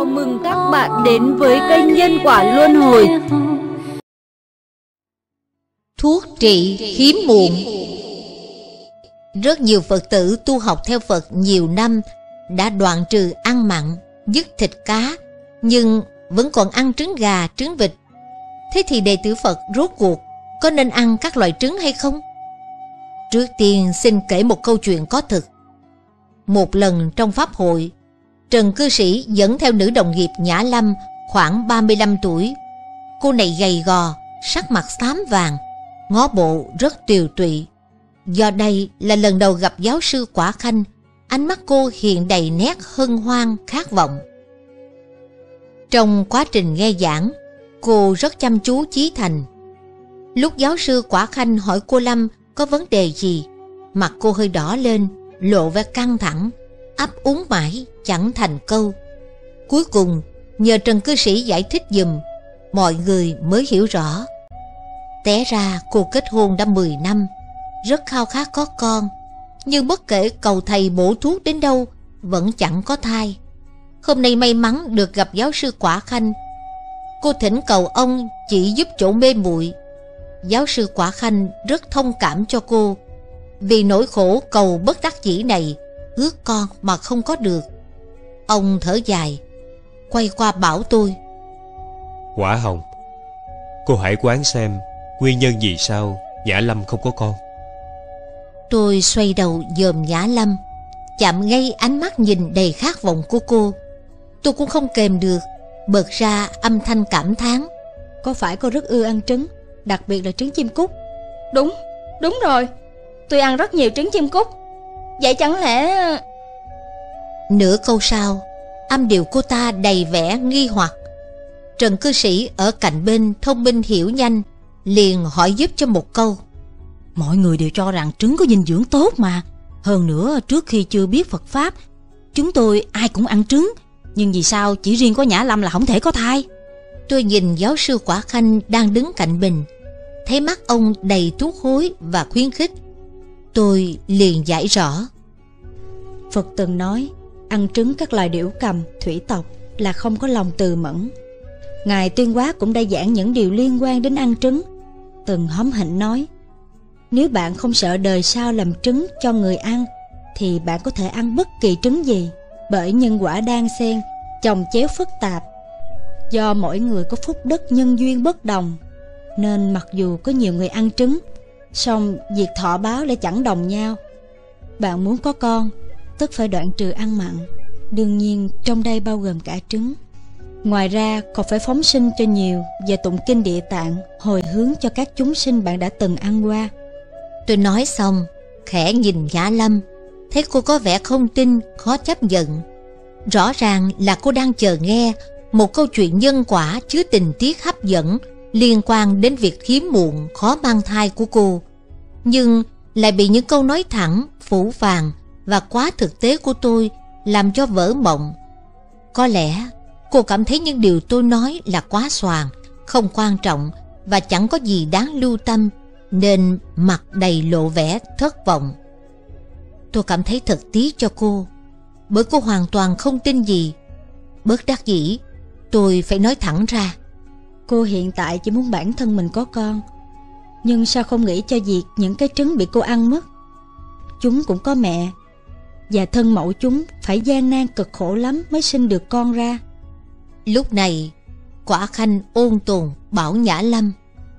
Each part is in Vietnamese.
mừng các bạn đến với kênh Nhân Quả Luân Hồi. Thuốc trị hiếm muộn. Rất nhiều Phật tử tu học theo Phật nhiều năm đã đoạn trừ ăn mặn, dứt thịt cá, nhưng vẫn còn ăn trứng gà, trứng vịt. Thế thì đệ tử Phật rốt cuộc có nên ăn các loại trứng hay không? Trước tiên xin kể một câu chuyện có thực. Một lần trong pháp hội, Trần cư sĩ dẫn theo nữ đồng nghiệp Nhã Lâm khoảng 35 tuổi. Cô này gầy gò, sắc mặt xám vàng, ngó bộ rất tiều tụy. Do đây là lần đầu gặp giáo sư Quả Khanh, ánh mắt cô hiện đầy nét hân hoan khát vọng. Trong quá trình nghe giảng, cô rất chăm chú chí thành. Lúc giáo sư Quả Khanh hỏi cô Lâm có vấn đề gì, mặt cô hơi đỏ lên, lộ vẻ căng thẳng, ấp úng mãi chẳng thành câu. Cuối cùng nhờ Trần cư sĩ giải thích giùm, mọi người mới hiểu rõ. Té ra cô kết hôn đã 10 năm, rất khao khát có con, nhưng bất kể cầu thầy bổ thuốc đến đâu vẫn chẳng có thai. Hôm nay may mắn được gặp giáo sư Quả Khanh. Cô thỉnh cầu ông chỉ giúp chỗ mê muội. Giáo sư Quả Khanh rất thông cảm cho cô, vì nỗi khổ cầu bất đắc dĩ này, ước con mà không có được. Ông thở dài, quay qua bảo tôi: Quả Hồng, cô hãy quán xem nguyên nhân vì sao Nhã Lâm không có con. Tôi xoay đầu dòm Nhã Lâm, chạm ngay ánh mắt nhìn đầy khát vọng của cô. Tôi cũng không kềm được, bật ra âm thanh cảm thán: Có phải cô rất ưa ăn trứng, đặc biệt là trứng chim cút? Đúng rồi, tôi ăn rất nhiều trứng chim cút. Vậy chẳng lẽ... Nửa câu sau, âm điệu cô ta đầy vẻ nghi hoặc. Trần cư sĩ ở cạnh bên thông minh hiểu nhanh, liền hỏi giúp cho một câu: Mọi người đều cho rằng trứng có dinh dưỡng tốt mà. Hơn nữa, trước khi chưa biết Phật Pháp, chúng tôi ai cũng ăn trứng. Nhưng vì sao chỉ riêng có Nhã Lâm là không thể có thai? Tôi nhìn giáo sư Quả Khanh đang đứng cạnh mình, thấy mắt ông đầy thuốc hối và khuyến khích. Tôi liền giải rõ: Phật từng nói, ăn trứng các loài điểu cầm, thủy tộc là không có lòng từ mẫn. Ngài Tuyên Hóa cũng đã giảng những điều liên quan đến ăn trứng. Từng hóm hỉnh nói, nếu bạn không sợ đời sau làm trứng cho người ăn, thì bạn có thể ăn bất kỳ trứng gì. Bởi nhân quả đan xen, chồng chéo phức tạp. Do mỗi người có phúc đức nhân duyên bất đồng, nên mặc dù có nhiều người ăn trứng, song việc thọ báo lại chẳng đồng nhau. Bạn muốn có con, tức phải đoạn trừ ăn mặn, đương nhiên trong đây bao gồm cả trứng. Ngoài ra còn phải phóng sinh cho nhiều và tụng kinh Địa Tạng, hồi hướng cho các chúng sinh bạn đã từng ăn qua. Tôi nói xong, khẽ nhìn Nhã Lâm, thấy cô có vẻ không tin, khó chấp nhận. Rõ ràng là cô đang chờ nghe một câu chuyện nhân quả chứa tình tiết hấp dẫn liên quan đến việc hiếm muộn, khó mang thai của cô, nhưng lại bị những câu nói thẳng, phũ phàng và quá thực tế của tôi làm cho vỡ mộng. Có lẽ cô cảm thấy những điều tôi nói là quá xoàng, không quan trọng và chẳng có gì đáng lưu tâm, nên mặt đầy lộ vẻ thất vọng. Tôi cảm thấy thật tiếc cho cô, bởi cô hoàn toàn không tin gì. Bất đắc dĩ, tôi phải nói thẳng ra: Cô hiện tại chỉ muốn bản thân mình có con, nhưng sao không nghĩ cho việc những cái trứng bị cô ăn mất? Chúng cũng có mẹ, và thân mẫu chúng phải gian nan cực khổ lắm mới sinh được con ra. Lúc này, Quả Khanh ôn tồn bảo Nhã Lâm: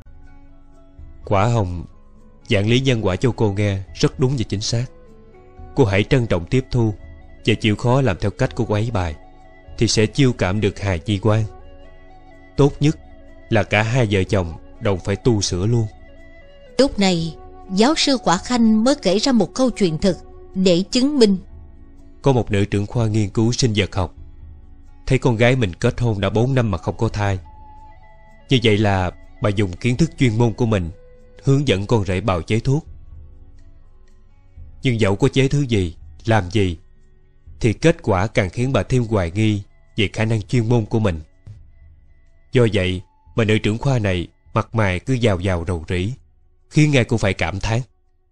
Quả Hồng, giảng lý nhân quả cho cô nghe rất đúng và chính xác. Cô hãy trân trọng tiếp thu và chịu khó làm theo cách của cô ấy bài, thì sẽ chiêu cảm được hài nhi quan. Tốt nhất là cả hai vợ chồng đồng phải tu sửa luôn. Lúc này, giáo sư Quả Khanh mới kể ra một câu chuyện thực để chứng minh. Có một nữ trưởng khoa nghiên cứu sinh vật học thấy con gái mình kết hôn đã 4 năm mà không có thai. Như vậy là bà dùng kiến thức chuyên môn của mình hướng dẫn con rể bào chế thuốc. Nhưng dẫu có chế thứ gì, làm gì, thì kết quả càng khiến bà thêm hoài nghi về khả năng chuyên môn của mình. Do vậy mà nữ trưởng khoa này mặt mày cứ giàu giàu rầu rĩ, khiến ai cũng phải cảm thán: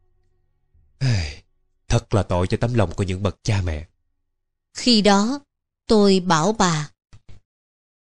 thật là tội cho tấm lòng của những bậc cha mẹ. Khi đó tôi bảo bà: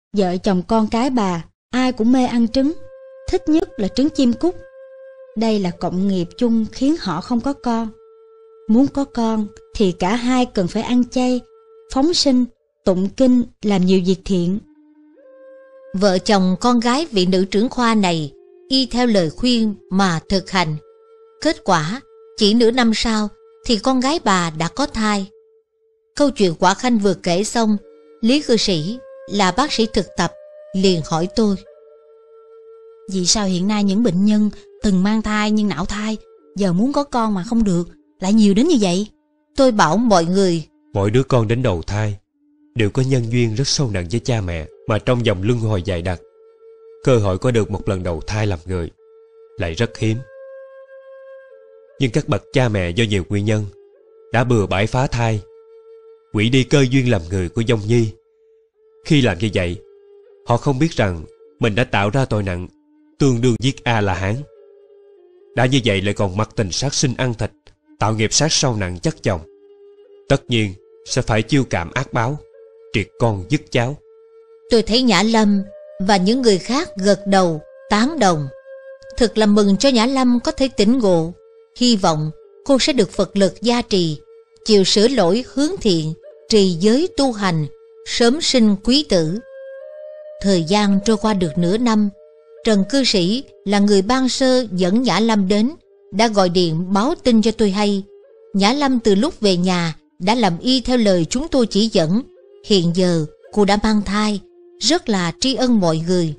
Vợ chồng con cái bà ai cũng mê ăn trứng, thích nhất là trứng chim cút. Đây là cộng nghiệp chung khiến họ không có con. Muốn có con thì cả hai cần phải ăn chay, phóng sinh, tụng kinh, làm nhiều việc thiện. Vợ chồng con gái vị nữ trưởng khoa này y theo lời khuyên mà thực hành. Kết quả, chỉ nửa năm sau thì con gái bà đã có thai. Câu chuyện Quả Khanh vừa kể xong, Lý cư sĩ là bác sĩ thực tập liền hỏi tôi: vì sao hiện nay những bệnh nhân từng mang thai nhưng nạo thai, giờ muốn có con mà không được, lại nhiều đến như vậy? Tôi bảo mọi người: Mỗi đứa con đến đầu thai đều có nhân duyên rất sâu nặng với cha mẹ, mà trong vòng luân hồi dài đặc, cơ hội có được một lần đầu thai làm người lại rất hiếm. Nhưng các bậc cha mẹ do nhiều nguyên nhân đã bừa bãi phá thai, hủy đi cơ duyên làm người của dông nhi. Khi làm như vậy, họ không biết rằng mình đã tạo ra tội nặng tương đương giết A-la-hán. Đã như vậy lại còn mặc tình sát sinh ăn thịt, tạo nghiệp sát sâu nặng chất chồng, tất nhiên sẽ phải chiêu cảm ác báo, triệt con dứt cháu. Tôi thấy Nhã Lâm và những người khác gật đầu tán đồng. Thật là mừng cho Nhã Lâm có thể tỉnh ngộ. Hy vọng cô sẽ được Phật lực gia trì, chịu sửa lỗi hướng thiện, trì giới tu hành, sớm sinh quý tử. Thời gian trôi qua được nửa năm, Trần cư sĩ là người ban sơ dẫn Nhã Lâm đến, đã gọi điện báo tin cho tôi hay. Nhã Lâm từ lúc về nhà đã làm y theo lời chúng tôi chỉ dẫn. Hiện giờ cô đã mang thai, rất là tri ân mọi người.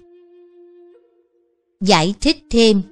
Giải thích thêm: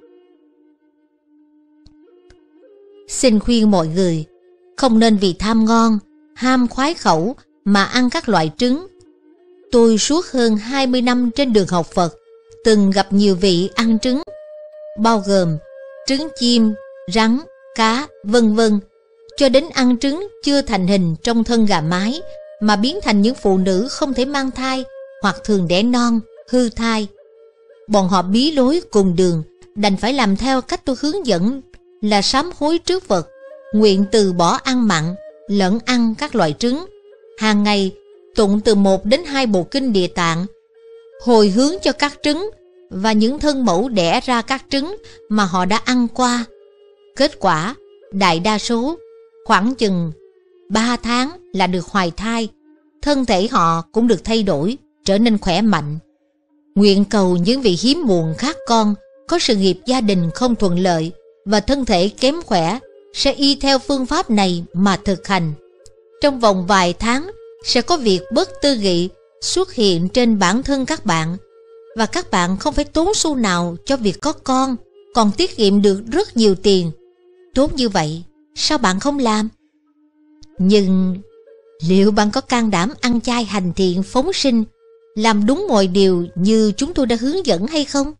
xin khuyên mọi người không nên vì tham ngon, ham khoái khẩu mà ăn các loại trứng. Tôi suốt hơn 20 năm trên đường học Phật, từng gặp nhiều vị ăn trứng, bao gồm trứng chim, rắn, cá, vân vân, cho đến ăn trứng chưa thành hình trong thân gà mái mà biến thành những phụ nữ không thể mang thai hoặc thường đẻ non, hư thai. Bọn họ bí lối cùng đường, đành phải làm theo cách tôi hướng dẫn là sám hối trước Phật, nguyện từ bỏ ăn mặn, lẫn ăn các loại trứng. Hàng ngày tụng từ 1 đến 2 bộ kinh Địa Tạng, hồi hướng cho các trứng và những thân mẫu đẻ ra các trứng mà họ đã ăn qua. Kết quả, đại đa số khoảng chừng 3 tháng là được hoài thai, thân thể họ cũng được thay đổi, trở nên khỏe mạnh. Nguyện cầu những vị hiếm muộn khác con, có sự nghiệp gia đình không thuận lợi và thân thể kém khỏe sẽ y theo phương pháp này mà thực hành. Trong vòng vài tháng sẽ có việc bất tư nghị xuất hiện trên bản thân các bạn, và các bạn không phải tốn xu nào cho việc có con, còn tiết kiệm được rất nhiều tiền. Tốt như vậy, sao bạn không làm? Nhưng liệu bạn có can đảm ăn chay hành thiện phóng sinh, làm đúng mọi điều như chúng tôi đã hướng dẫn hay không?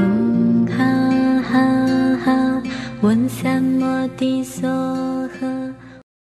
Ha ha ha, 问三摩地梭诃。